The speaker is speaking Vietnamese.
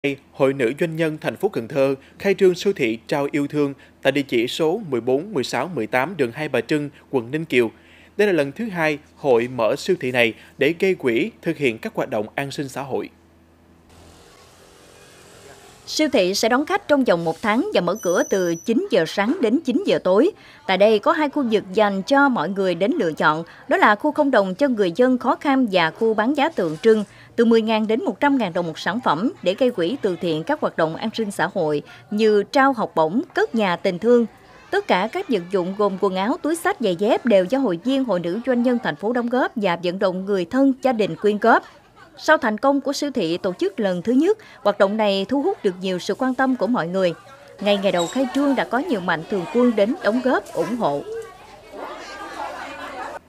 Hội Nữ Doanh nhân thành phố Cần Thơ khai trương siêu thị Trao Yêu Thương tại địa chỉ số 14, 16, 18 đường Hai Bà Trưng, quận Ninh Kiều. Đây là lần thứ hai hội mở siêu thị này để gây quỹ thực hiện các hoạt động an sinh xã hội. Siêu thị sẽ đón khách trong vòng 1 tháng và mở cửa từ 9 giờ sáng đến 9 giờ tối. Tại đây có 2 khu vực dành cho mọi người đến lựa chọn, đó là khu không đồng cho người dân khó khăn và khu bán giá tượng trưng, từ 10.000 đến 100.000 đồng một sản phẩm để gây quỹ từ thiện các hoạt động an sinh xã hội như trao học bổng, cất nhà tình thương. Tất cả các vật dụng gồm quần áo, túi xách, giày dép đều do hội viên Hội Nữ Doanh nhân thành phố đóng góp và vận động người thân, gia đình quyên góp. Sau thành công của siêu thị tổ chức lần thứ nhất, hoạt động này thu hút được nhiều sự quan tâm của mọi người. Ngày đầu khai trương đã có nhiều mạnh thường quân đến đóng góp, ủng hộ.